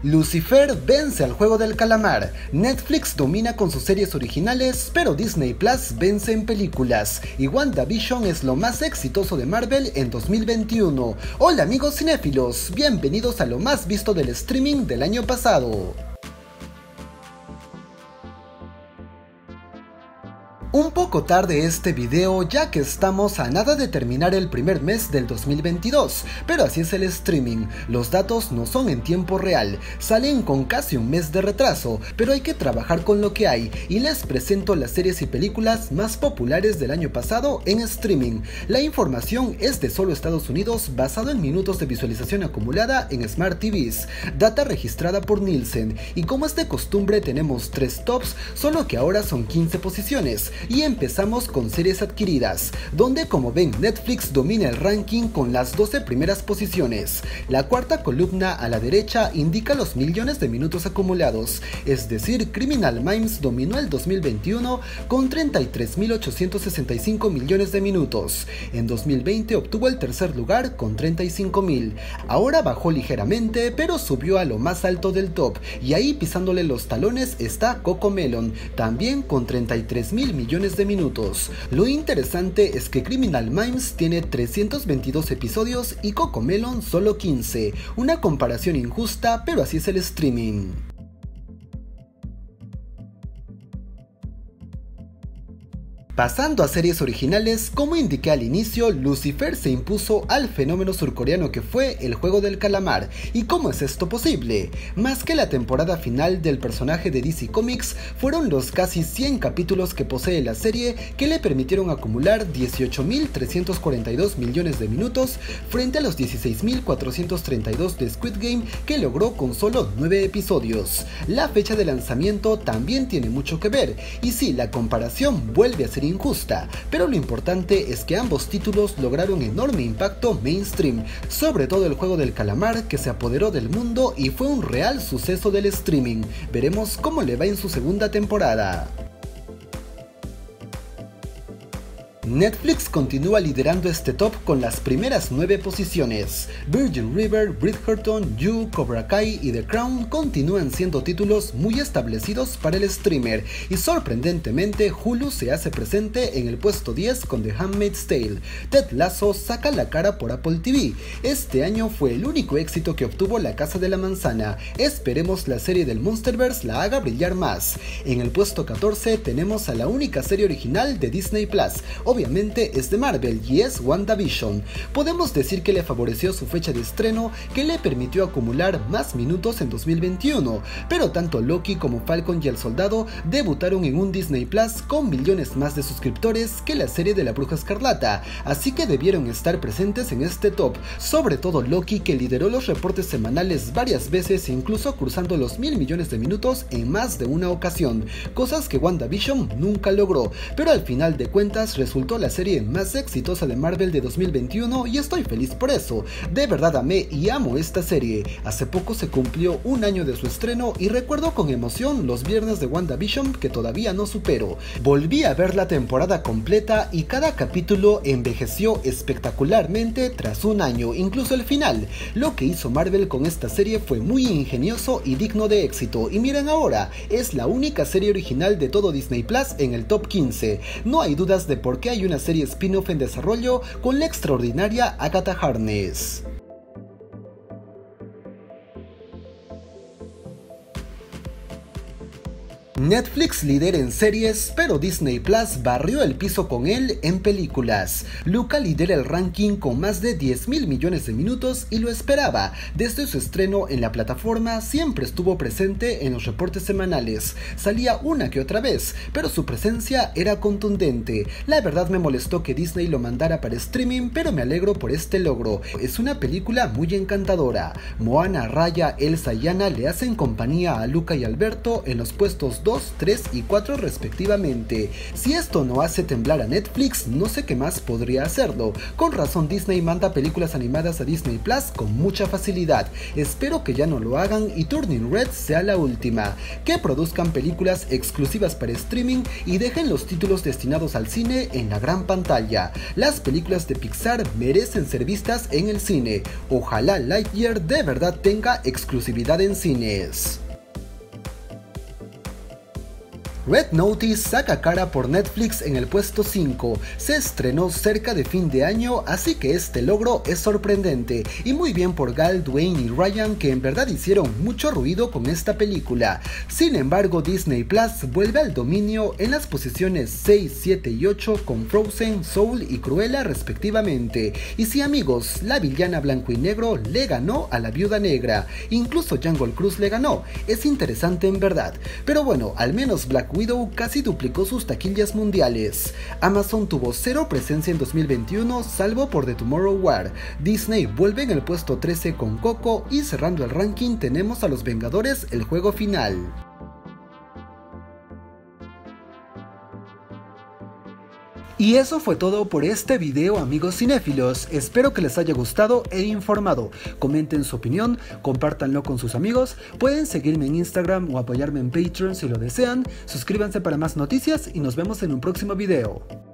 Lucifer vence al juego del calamar, Netflix domina con sus series originales, pero Disney Plus vence en películas, y WandaVision es lo más exitoso de Marvel en 2021. Hola amigos cinéfilos, bienvenidos a lo más visto del streaming del año pasado. Un poco tarde este video ya que estamos a nada de terminar el primer mes del 2022, pero así es el streaming, los datos no son en tiempo real, salen con casi un mes de retraso, pero hay que trabajar con lo que hay y les presento las series y películas más populares del año pasado en streaming. La información es de solo Estados Unidos basado en minutos de visualización acumulada en Smart TVs, data registrada por Nielsen, y como es de costumbre tenemos 3 tops, solo que ahora son 15 posiciones. Y empezamos con series adquiridas, donde como ven Netflix domina el ranking con las 12 primeras posiciones. La cuarta columna a la derecha indica los millones de minutos acumulados, es decir, Criminal Minds dominó el 2021 con 33.865 millones de minutos. En 2020 obtuvo el tercer lugar con 35.000. Ahora bajó ligeramente, pero subió a lo más alto del top, y ahí pisándole los talones está CoComelon, también con 33.000 millones de minutos. Lo interesante es que Criminal Minds tiene 322 episodios y CoComelon solo 15, una comparación injusta, pero así es el streaming. Pasando a series originales, como indiqué al inicio, Lucifer se impuso al fenómeno surcoreano que fue el juego del calamar. ¿Y cómo es esto posible? Más que la temporada final del personaje de DC Comics, fueron los casi 100 capítulos que posee la serie que le permitieron acumular 18.342 millones de minutos frente a los 16.432 de Squid Game que logró con solo 9 episodios. La fecha de lanzamiento también tiene mucho que ver, y sí, la comparación vuelve a ser injusta, pero lo importante es que ambos títulos lograron enorme impacto mainstream, sobre todo el juego del calamar que se apoderó del mundo y fue un real suceso del streaming. Veremos cómo le va en su segunda temporada. Netflix continúa liderando este top con las primeras 9 posiciones. Virgin River, Bridgerton, You, Cobra Kai y The Crown continúan siendo títulos muy establecidos para el streamer, y sorprendentemente Hulu se hace presente en el puesto 10 con The Handmaid's Tale. Ted Lasso saca la cara por Apple TV. Este año fue el único éxito que obtuvo La Casa de la Manzana. Esperemos la serie del Monsterverse la haga brillar más. En el puesto 14 tenemos a la única serie original de Disney Plus. Obviamente es de Marvel y es WandaVision. Podemos decir que le favoreció su fecha de estreno, que le permitió acumular más minutos en 2021, pero tanto Loki como Falcon y el Soldado debutaron en un Disney Plus con millones más de suscriptores que la serie de la Bruja Escarlata, así que debieron estar presentes en este top, sobre todo Loki, que lideró los reportes semanales varias veces, incluso cruzando los 1.000 millones de minutos en más de una ocasión, cosas que WandaVision nunca logró, pero al final de cuentas resultó la serie más exitosa de Marvel de 2021 y estoy feliz por eso. De verdad amé y amo esta serie. Hace poco se cumplió un año de su estreno y recuerdo con emoción los viernes de WandaVision que todavía no supero. Volví a ver la temporada completa y cada capítulo envejeció espectacularmente tras un año, incluso el final. Lo que hizo Marvel con esta serie fue muy ingenioso y digno de éxito, y miren ahora, es la única serie original de todo Disney Plus en el top 15. No hay dudas de por qué hay una serie spin-off en desarrollo con la extraordinaria Agatha Harkness. Netflix lidera en series, pero Disney Plus barrió el piso con él en películas. Luca lidera el ranking con más de 10.000 millones de minutos y lo esperaba. Desde su estreno en la plataforma siempre estuvo presente en los reportes semanales. Salía una que otra vez, pero su presencia era contundente. La verdad me molestó que Disney lo mandara para streaming, pero me alegro por este logro. Es una película muy encantadora. Moana, Raya, Elsa y Anna le hacen compañía a Luca y Alberto en los puestos 2 2, 3 y 4 respectivamente. Si esto no hace temblar a Netflix, no sé qué más podría hacerlo. Con razón Disney manda películas animadas a Disney Plus con mucha facilidad. Espero que ya no lo hagan y Turning Red sea la última. Que produzcan películas exclusivas para streaming y dejen los títulos destinados al cine en la gran pantalla. Las películas de Pixar merecen ser vistas en el cine. Ojalá Lightyear de verdad tenga exclusividad en cines. Red Notice saca cara por Netflix en el puesto 5, se estrenó cerca de fin de año, así que este logro es sorprendente, y muy bien por Gal, Dwayne y Ryan, que en verdad hicieron mucho ruido con esta película. Sin embargo, Disney Plus vuelve al dominio en las posiciones 6, 7 y 8 con Frozen, Soul y Cruella respectivamente. Y sí amigos, la villana blanco y negro le ganó a la viuda negra, incluso Jungle Cruise le ganó, es interesante en verdad, pero bueno, al menos Black Widow casi duplicó sus taquillas mundiales. Amazon tuvo cero presencia en 2021 salvo por The Tomorrow War. Disney vuelve en el puesto 13 con Coco y cerrando el ranking tenemos a Los Vengadores el juego final. Y eso fue todo por este video amigos cinéfilos, espero que les haya gustado e informado. Comenten su opinión, compártanlo con sus amigos, pueden seguirme en Instagram o apoyarme en Patreon si lo desean, suscríbanse para más noticias y nos vemos en un próximo video.